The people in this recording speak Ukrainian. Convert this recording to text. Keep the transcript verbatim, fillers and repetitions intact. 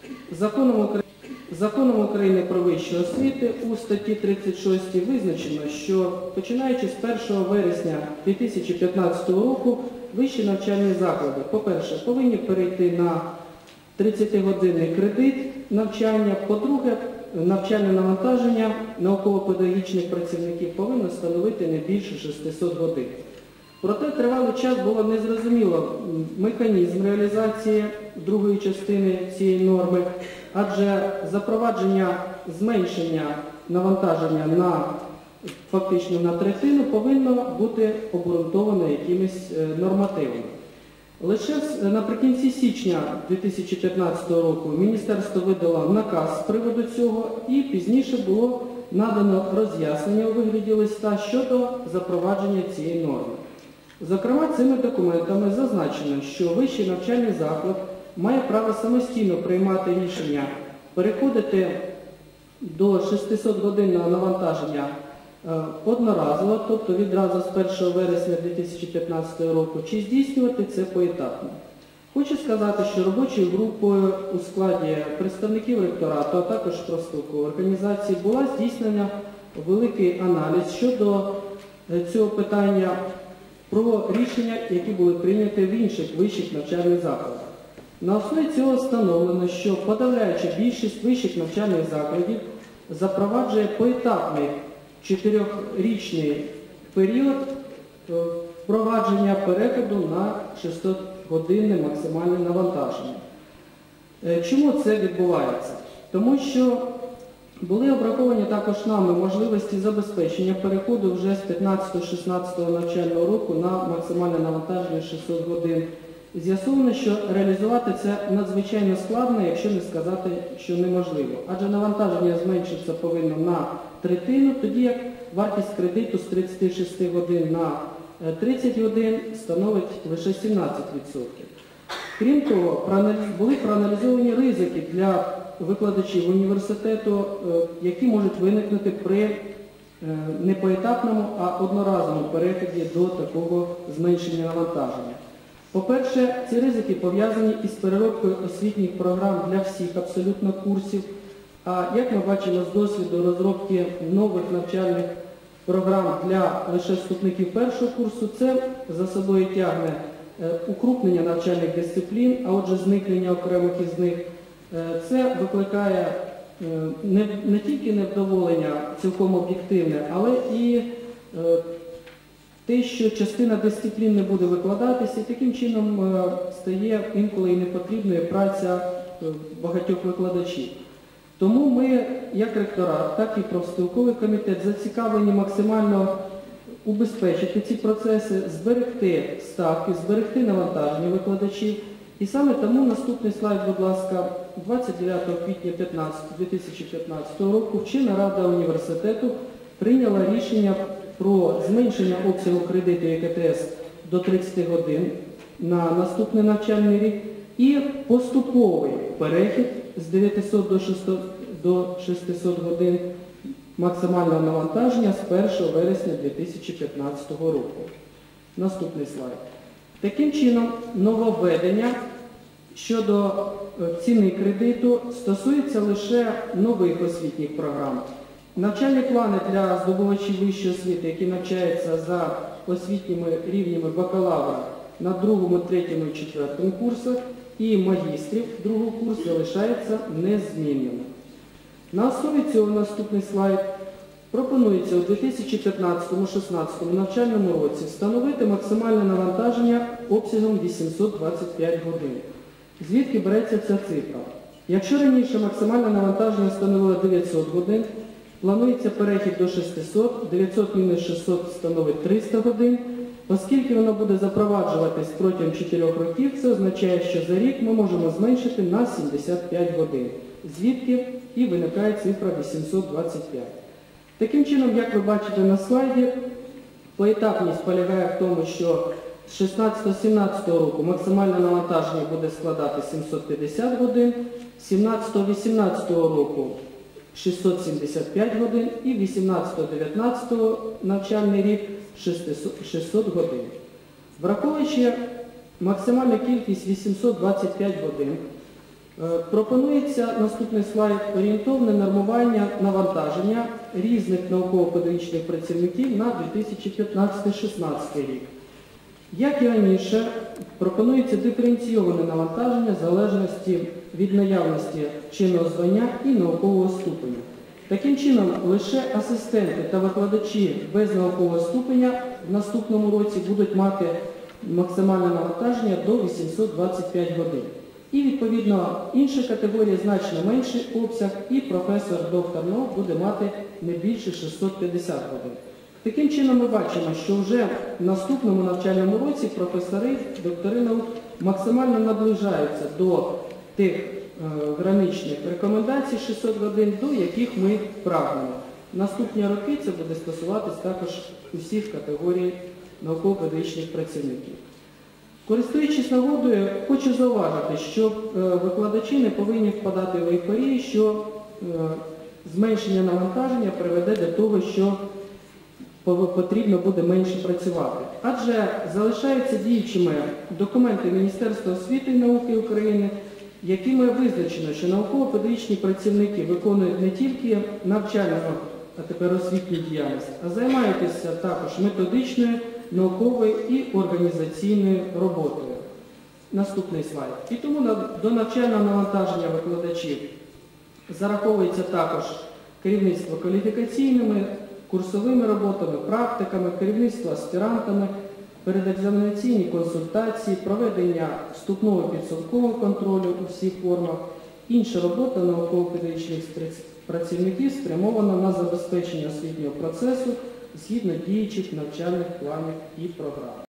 Законом України, Законом України про вищу освіту у статті тридцять шостій визначено, що починаючи з першого вересня дві тисячі п'ятнадцятого року вищі навчальні заклади, по-перше, повинні перейти на тридцятигодинний кредит навчання, по-друге, навчальне навантаження науково-педагогічних працівників повинно становити не більше шестисот годин. Проте тривалий час було незрозуміло механізм реалізації другої частини цієї норми, адже запровадження зменшення навантаження на фактично на третину повинно бути обґрунтовано якимись нормативами. Лише наприкінці січня дві тисячі п'ятнадцятого року міністерство видало наказ з приводу цього і пізніше було надано роз'яснення у вигляді листа щодо запровадження цієї норми. Зокрема, цими документами зазначено, що вищий навчальний заклад має право самостійно приймати рішення переходити до шестисотгодинного навантаження одноразово, тобто відразу з першого вересня дві тисячі п'ятнадцятого року, чи здійснювати це поетапно. Хочу сказати, що робочою групою у складі представників ректорату, а також профспілкової організації була здійснена великий аналіз щодо цього питання про рішення, які були прийняті в інших вищих навчальних закладах. На основі цього встановлено, що подавляюча більшість вищих навчальних закладів запроваджує поетапний чотирьохрічний період впровадження переходу на шестисотгодинне максимальне навантаження. Чому це відбувається? Тому що були обраховані також нами можливості забезпечення переходу вже з п'ятнадцятого-шістнадцятого навчального року на максимальне навантаження шістсот годин. З'ясовано, що реалізувати це надзвичайно складно, якщо не сказати, що неможливо. Адже навантаження зменшиться повинно на третину, тоді як вартість кредиту з тридцяти шести годин на тридцять годин становить лише сімнадцять відсотків. Крім того, були проаналізовані ризики для викладачів університету, які можуть виникнути при не поетапному, а одноразовому переході до такого зменшення навантаження. По-перше, ці ризики пов'язані із переробкою освітніх програм для всіх абсолютно курсів, а як ми бачимо з досвіду розробки нових навчальних програм для лише вступників першого курсу, це за собою тягне укрупнення навчальних дисциплін, а отже зникнення окремих із них. Це викликає не, не тільки невдоволення цілком об'єктивне, але і те, що частина дисциплін не буде викладатися, і таким чином стає інколи і непотрібною праця багатьох викладачів. Тому ми, як ректорат, так і профспілковий комітет, зацікавлені максимально убезпечити ці процеси, зберегти ставки, зберегти навантаження викладачів. І саме тому наступний слайд, будь ласка, двадцять дев'ятого квітня дві тисячі п'ятнадцятого року вчена рада університету прийняла рішення про зменшення обсягу кредиту Е Ке Те Ес до тридцяти годин на наступний навчальний рік і поступовий перехід з дев'ятисот до шестисот годин максимального навантаження з першого вересня дві тисячі п'ятнадцятого року. Наступний слайд. Таким чином, нововведення щодо ціни кредиту стосується лише нових освітніх програм. Навчальні плани для здобувачів вищої освіти, які навчаються за освітніми рівнями бакалавра на другому, третьому і четвертому курсах і магістрів другого курсу залишаються незмінними. На основі цього наступний слайд. Пропонується у дві тисячі п'ятнадцятому — шістнадцятому навчальному році встановити максимальне навантаження обсягом вісімсот двадцять п'ять годин. Звідки береться ця цифра? Якщо раніше максимальне навантаження становило дев'ятсот годин, планується перехід до шестисот, дев'ятсот мінус шістсот становить триста годин. Оскільки воно буде запроваджуватись протягом чотирьох років, це означає, що за рік ми можемо зменшити на сімдесят п'ять годин. Звідки і виникає цифра вісімсот двадцять п'ять. Таким чином, як ви бачите на слайді, поетапність полягає в тому, що з шістнадцятого-сімнадцятого року максимальне навантаження буде складати сімсот п'ятдесят годин, з сімнадцятого-вісімнадцятого року шістсот сімдесят п'ять годин і вісімнадцятого-дев'ятнадцятого навчальний рік шістсот годин. Враховуючи максимальну кількість вісімсот двадцять п'ять годин, Е, Пропонується наступний слайд орієнтовне нормування навантаження різних науково-педагогічних працівників на дві тисячі п'ятнадцятий - шістнадцятий рік. Як і раніше, пропонується диференційоване навантаження в залежності від наявності чинного звання і наукового ступеня. Таким чином, лише асистенти та викладачі без наукового ступеня в наступному році будуть мати максимальне навантаження до вісімсот двадцять п'ять годин. І, відповідно, інші категорії значно менший обсяг, і професор-доктор наук буде мати не більше шістсот п'ятдесят годин. Таким чином ми бачимо, що вже в наступному навчальному році професори, доктори наук максимально наближаються до тих е, граничних рекомендацій шістсот годин, до яких ми прагнемо. Наступні роки це буде стосуватись також усіх категорій науково-педагогічних працівників. Користуючись нагодою, хочу зауважити, що е, викладачі не повинні впадати в ейфорію, що е, зменшення навантаження приведе до того, що потрібно буде менше працювати. Адже залишаються діючими документи Міністерства освіти і науки України, якими визначено, що науково-педагогічні працівники виконують не тільки навчальну, а тепер освітню діяльність, а займаються також методичною, науковою і організаційною роботою. Наступний слайд. І тому до навчального навантаження викладачів зараховується також керівництво кваліфікаційними, курсовими роботами, практиками, керівництво аспірантами, передекзаменаційні консультації, проведення вступного підсумкового контролю у всіх формах, інша робота науково-педагогічних працівників спрямована на забезпечення освітнього процесу згідно діючих навчальних планів і програм.